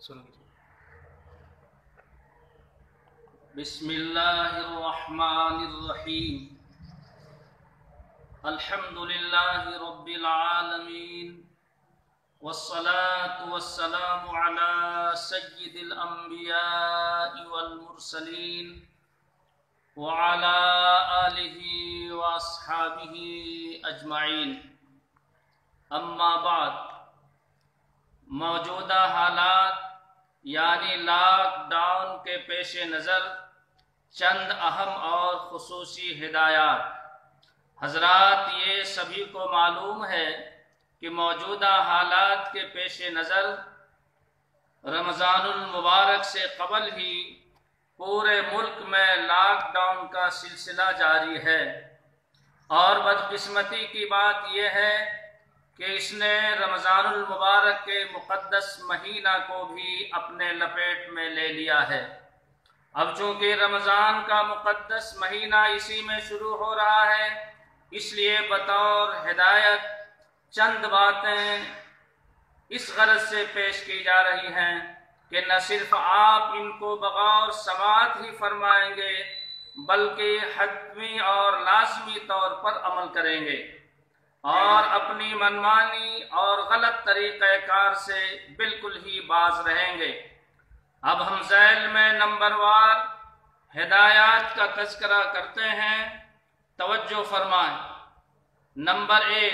بسم اللہ الرحمن الرحیم الحمد للہ رب العالمین والصلاة والسلام علی سید الانبیاء والمرسلین وعلی آلہ واصحابہ اجمعین. اما بعد، موجودہ حالات یعنی لاک ڈاؤن کے پیش نظر چند اہم اور خصوصی ہدایات. حضرات، یہ سبھی کو معلوم ہے کہ موجودہ حالات کے پیش نظر رمضان المبارک سے قبل ہی پورے ملک میں لاک ڈاؤن کا سلسلہ جاری ہے، اور بدقسمتی کی بات یہ ہے کہ اس نے رمضان المبارک کے مقدس مہینہ کو بھی اپنے لپیٹ میں لے لیا ہے. اب چونکہ رمضان کا مقدس مہینہ اسی میں شروع ہو رہا ہے، اس لیے بطور ہدایت چند باتیں اس غرض سے پیش کی جا رہی ہیں کہ نہ صرف آپ ان کو بغور سماعت ہی فرمائیں گے بلکہ حتمی اور لازمی طور پر عمل کریں گے اور اپنی منمانی اور غلط طریقہ کار سے بالکل ہی باز رہیں گے. اب ہم ذیل میں نمبر وار ہدایات کا تذکرہ کرتے ہیں، توجہ فرمائیں. نمبر 1،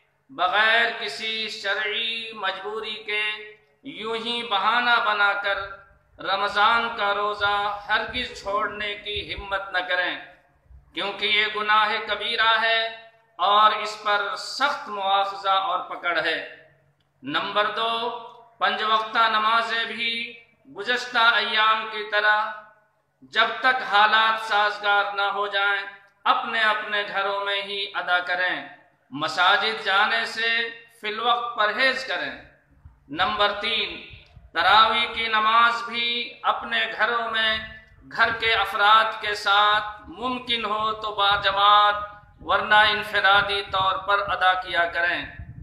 بغیر کسی شرعی مجبوری کے یوں ہی بہانہ بنا کر رمضان کا روزہ ہرگز چھوڑنے کی ہمت نہ کریں، کیونکہ یہ گناہ کبیرہ ہے اور اس پر سخت مواخذہ اور پکڑ ہے. نمبر 2، 5 وقتہ نمازیں بھی گزشتہ ایام کی طرح جب تک حالات سازگار نہ ہو جائیں اپنے اپنے گھروں میں ہی ادا کریں. مساجد جانے سے فی الوقت پرہیز کریں. نمبر 3، تراویح کی نماز بھی اپنے گھروں میں گھر کے افراد کے ساتھ ممکن ہو تو باجماعت ورنہ انفرادی طور پر ادا کیا کریں.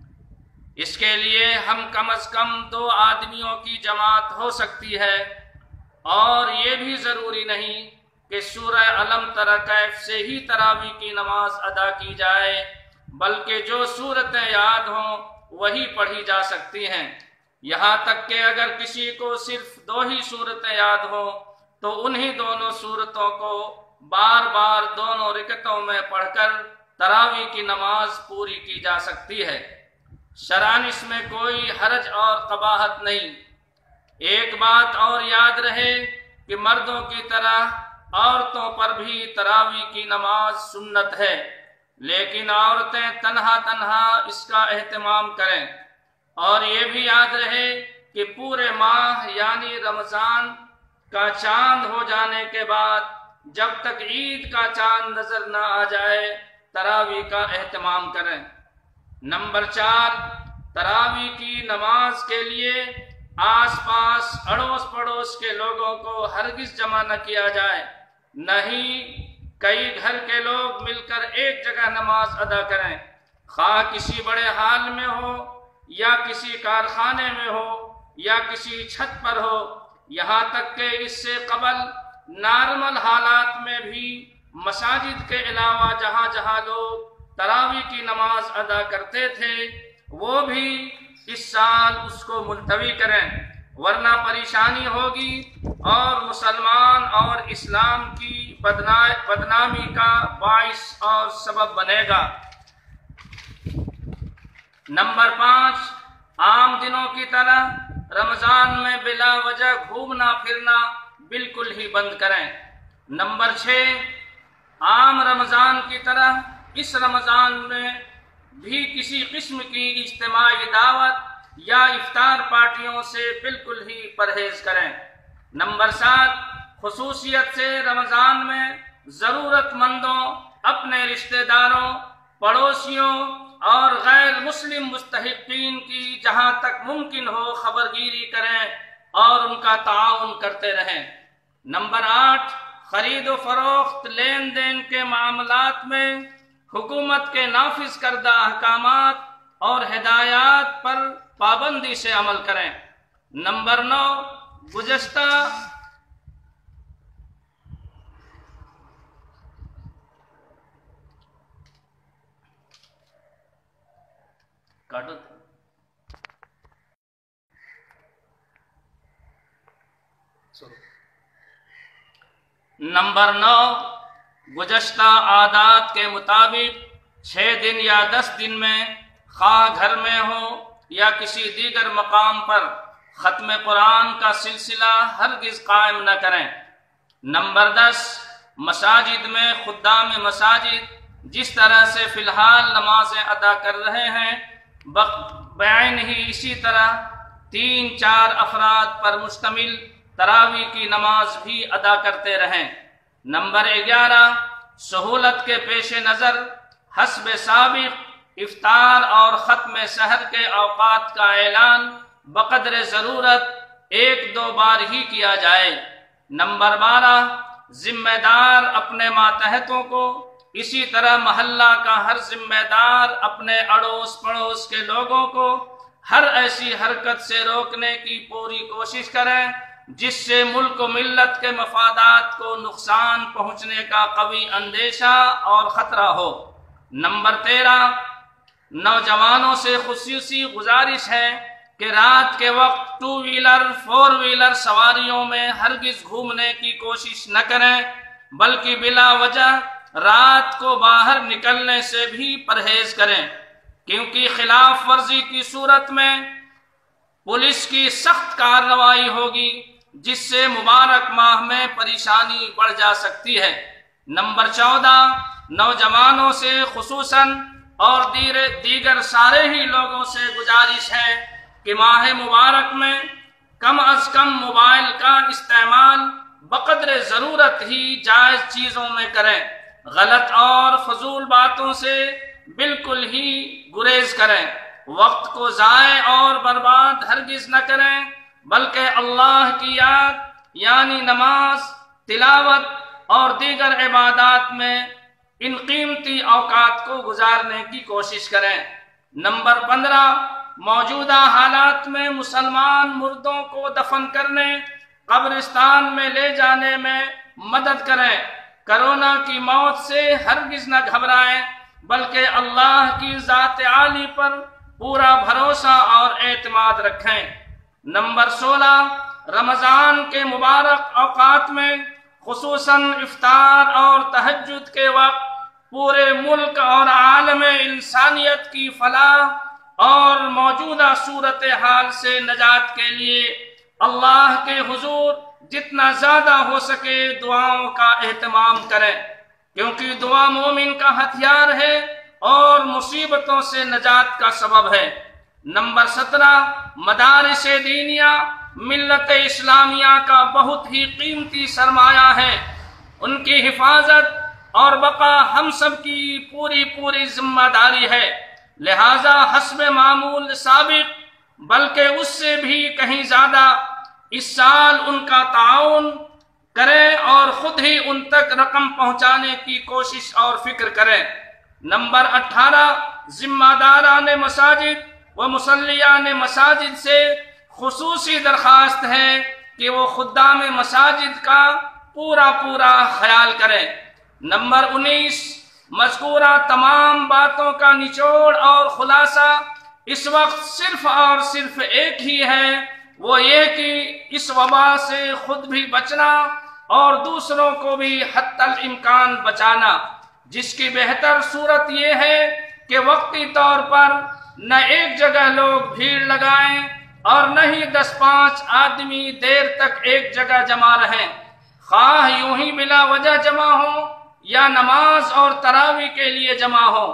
اس کے لیے ہم کم از کم 2 آدمیوں کی جماعت ہو سکتی ہے، اور یہ بھی ضروری نہیں کہ سورہ الم تر کیف سے ہی تراویح کی نماز ادا کی جائے، بلکہ جو صورتیں یاد ہوں وہی پڑھی جا سکتی ہیں. یہاں تک کہ اگر کسی کو صرف 2 ہی صورتیں یاد ہوں تو انہی دونوں صورتوں کو بار بار دونوں رکعتوں میں پڑھ کر تراویح کی نماز پوری کی جا سکتی ہے. شرعاً اس میں کوئی حرج اور قباحت نہیں. ایک بات اور یاد رہے کہ مردوں کی طرح عورتوں پر بھی تراویح کی نماز سنت ہے، لیکن عورتیں تنہا اس کا اہتمام کریں. اور یہ بھی یاد رہے کہ پورے ماہ یعنی رمضان کا چاند ہو جانے کے بعد جب تک عید کا چاند نظر نہ آ جائے تراویح کا اہتمام کریں. نمبر 4، تراویح کی نماز کے لیے آس پاس اڑوس پڑوس کے لوگوں کو ہرگز جمع نہ کیا جائے، نہ ہی کئی گھر کے لوگ مل کر ایک جگہ نماز ادا کریں، خواہ کسی بڑے ہال میں ہو یا کسی کارخانے میں ہو یا کسی چھت پر ہو. یہاں تک کہ اس سے قبل نارمل حالات میں بھی مساجد کے علاوہ جہاں جہاں لوگ تراویح کی نماز ادا کرتے تھے وہ بھی اس سال اس کو ملتوی کریں، ورنہ پریشانی ہوگی اور مسلمان اور اسلام کی بدنامی کا باعث اور سبب بنے گا. نمبر 5، عام دنوں کی طرح رمضان میں بلا وجہ گھومنا پھرنا بالکل ہی بند کریں. نمبر 6، عام رمضان کی طرح اس رمضان میں بھی کسی قسم کی اجتماعی دعوت یا افطار پارٹیوں سے بالکل ہی پرہیز کریں. نمبر 7، خصوصیت سے رمضان میں ضرورت مندوں، اپنے رشتہ داروں، پڑوسیوں اور غیر مسلم مستحقین کی جہاں تک ممکن ہو خبرگیری کریں اور ان کا تعاون کرتے رہیں. نمبر 8، خرید و فروخت لین دین کے معاملات میں حکومت کے نافذ کردہ احکامات اور ہدایات پر پابندی سے عمل کریں. نمبر 9 گزشتہ گزشتہ عادات کے مطابق 6 دن یا 10 دن میں خواہ گھر میں ہو یا کسی دیگر مقام پر ختم قرآن کا سلسلہ ہرگز قائم نہ کریں۔ نمبر 10 مساجد میں خدام مساجد جس طرح سے فی الحال نمازیں ادا کر رہے ہیں بعین ہی اسی طرح 3-4 افراد پر مشتمل تراویح کی نماز بھی ادا کرتے رہیں۔ نمبر 11 سہولت کے پیش نظر حسب سابق افطار اور ختم سحر کے اوقات کا اعلان بقدر ضرورت 1-2 بار ہی کیا جائے۔ نمبر 12 ذمہ دار اپنے ماتحتوں کو اسی طرح محلہ کا ہر ذمہ دار اپنے اڑوس پڑوس کے لوگوں کو ہر ایسی حرکت سے روکنے کی پوری کوشش کریں جس سے ملک و ملت کے مفادات کو نقصان پہنچنے کا قوی اندیشہ اور خطرہ ہو۔ نمبر 13 نوجوانوں سے خصوصی گزارش ہے کہ رات کے وقت 2 ویلر 4 ویلر سواریوں میں ہرگز گھومنے کی کوشش نہ کریں بلکہ بلا وجہ رات کو باہر نکلنے سے بھی پرہیز کریں، کیونکہ خلاف ورزی کی صورت میں پولیس کی سخت کارروائی ہوگی جس سے مبارک ماہ میں پریشانی بڑھ جا سکتی ہے۔ نمبر 14 نوجوانوں سے خصوصاً اور دیگر سارے ہی لوگوں سے گزارش ہے کہ ماہ مبارک میں کم از کم موبائل کا استعمال بقدر ضرورت ہی جائز چیزوں میں کریں، غلط اور فضول باتوں سے بالکل ہی گریز کریں، وقت کو ضائع اور برباد ہرگز نہ کریں بلکہ اللہ کی یاد یعنی نماز، تلاوت اور دیگر عبادات میں ان قیمتی اوقات کو گزارنے کی کوشش کریں۔ نمبر 15 موجودہ حالات میں مسلمان مردوں کو دفن کرنے، قبرستان میں لے جانے میں مدد کریں۔ کرونا کی موت سے ہرگز نہ گھبرائیں بلکہ اللہ کی ذات عالی پر پورا بھروسہ اور اعتماد رکھیں۔ نمبر 16 رمضان کے مبارک اوقات میں خصوصاً افطار اور تہجد کے وقت پورے ملک اور عالم انسانیت کی فلاح اور موجودہ صورتحال سے نجات کے لیے اللہ کے حضور جتنا زیادہ ہو سکے دعاؤں کا اہتمام کریں، کیونکہ دعا مومن کا ہتھیار ہے اور مصیبتوں سے نجات کا سبب ہے۔ نمبر 17 مدارس دینیہ ملت اسلامیہ کا بہت ہی قیمتی سرمایہ ہے، ان کی حفاظت اور بقا ہم سب کی پوری ذمہ داری ہے، لہذا حسب معمول سابق بلکہ اس سے بھی کہیں زیادہ اس سال ان کا تعاون کریں اور خود ہی ان تک رقم پہنچانے کی کوشش اور فکر کریں۔ نمبر 18 ذمہ داران مساجد و مصلیان مساجد سے خصوصی درخواست ہے کہ وہ خدام مساجد کا پورا خیال کریں۔ نمبر 19 مذکورہ تمام باتوں کا نچوڑ اور خلاصہ اس وقت صرف اور صرف ایک ہی ہے، وہ یہ کہ اس وبا سے خود بھی بچنا اور دوسروں کو بھی حتی الامکان بچانا، جس کی بہتر صورت یہ ہے کہ وقتی طور پر نہ ایک جگہ لوگ بھیڑ لگائیں اور نہ ہی 10-5 آدمی دیر تک ایک جگہ جمع رہیں، خواہ یوں ہی بلا وجہ جمع ہوں یا نماز اور تراویح کے لیے جمع ہوں،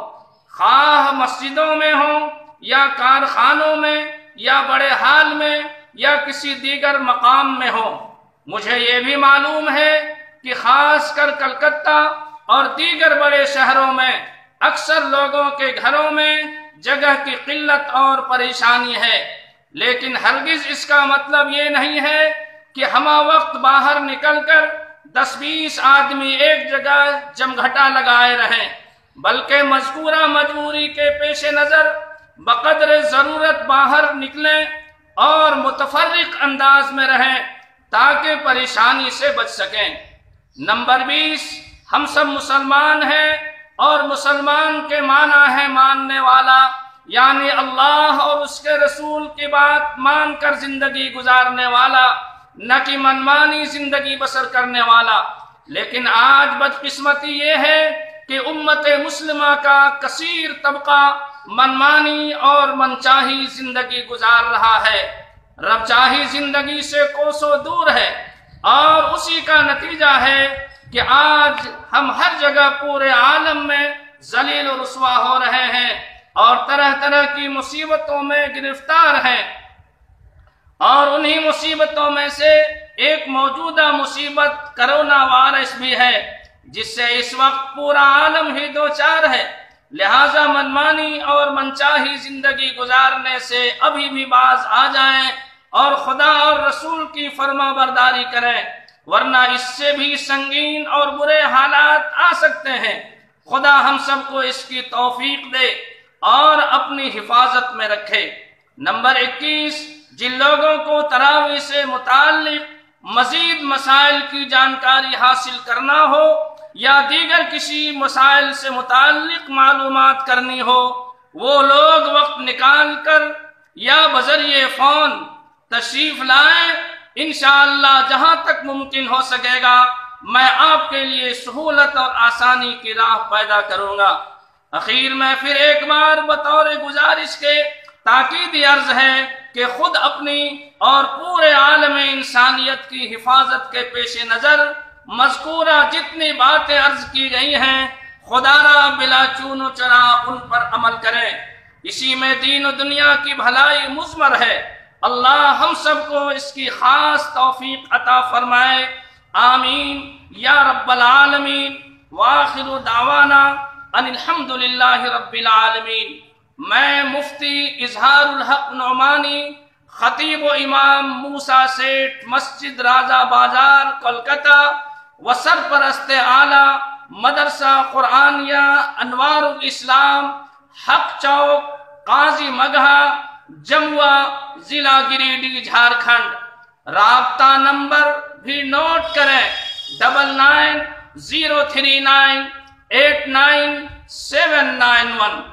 خواہ مسجدوں میں ہوں یا کارخانوں میں یا بڑے ہال میں یا کسی دیگر مقام میں ہوں۔ مجھے یہ بھی معلوم ہے کہ خاص کر کلکتہ اور دیگر بڑے شہروں میں اکثر لوگوں کے گھروں میں جگہ کی قلت اور پریشانی ہے، لیکن ہرگز اس کا مطلب یہ نہیں ہے کہ ہمہ وقت باہر نکل کر 10-20 آدمی ایک جگہ جمگھٹا لگائے رہیں، بلکہ مذکورہ مجبوری کے پیش نظر بقدر ضرورت باہر نکلیں اور متفرق انداز میں رہیں تاکہ پریشانی سے بچ سکیں۔ نمبر 20، ہم سب مسلمان ہیں اور مسلمان کے معنی ہے ماننے والا، یعنی اللہ اور اس کے رسول کی بات مان کر زندگی گزارنے والا، نہ کہ منمانی زندگی بسر کرنے والا۔ لیکن آج بدقسمتی یہ ہے کہ امت مسلمہ کا کثیر طبقہ منمانی اور منچاہی زندگی گزار رہا ہے، رب چاہی زندگی سے کوسوں دور ہے، اور اسی کا نتیجہ ہے کہ آج ہم ہر جگہ پورے عالم میں ذلیل و رسوا ہو رہے ہیں اور طرح طرح کی مصیبتوں میں گرفتار ہیں۔ اور انہی مصیبتوں میں سے ایک موجودہ مصیبت کرونا وائرس بھی ہے، جس سے اس وقت پورا عالم ہی دوچار ہے۔ لہٰذا منمانی اور منچاہی زندگی گزارنے سے ابھی بھی باز آ جائیں اور خدا اور رسول کی فرما برداری کریں، ورنہ اس سے بھی سنگین اور برے حالات آ سکتے ہیں۔ خدا ہم سب کو اس کی توفیق دے اور اپنی حفاظت میں رکھے۔ نمبر 21، جن لوگوں کو تراویح سے متعلق مزید مسائل کی جانکاری حاصل کرنا ہو یا دیگر کسی مسائل سے متعلق معلومات کرنی ہو، وہ لوگ وقت نکال کر یا بذریعہ فون تشریف لائیں۔ انشاءاللہ جہاں تک ممکن ہو سکے گا میں آپ کے لیے سہولت اور آسانی کی راہ پیدا کروں گا۔ اخیر میں پھر ایک بار بطور گزارش کے تاکیدی عرض ہے کہ خود اپنی اور پورے عالم انسانیت کی حفاظت کے پیش نظر مذکورہ جتنی باتیں عرض کی گئی ہیں خدا را بلا چون و چرا ان پر عمل کریں، اسی میں دین و دنیا کی بھلائی مضمر ہے۔ اللہ ہم سب کو اس کی خاص توفیق عطا فرمائے، آمین یا رب العالمین۔ وآخر دعوانا ان الحمدللہ رب العالمین۔ میں مفتی اظہار الحق نعمانی، خطیب و امام موسیٰ سیٹھ، مسجد راجہ بازار، کولکتہ، و سرپرست اعلیٰ مدرسہ قرآنیہ انوار الاسلام، حق چوک، قاضی مگہا، جموا، ضلع گریڈی، جھارکھنڈ۔ رابطہ نمبر بھی نوٹ کریں، 99 039 89791۔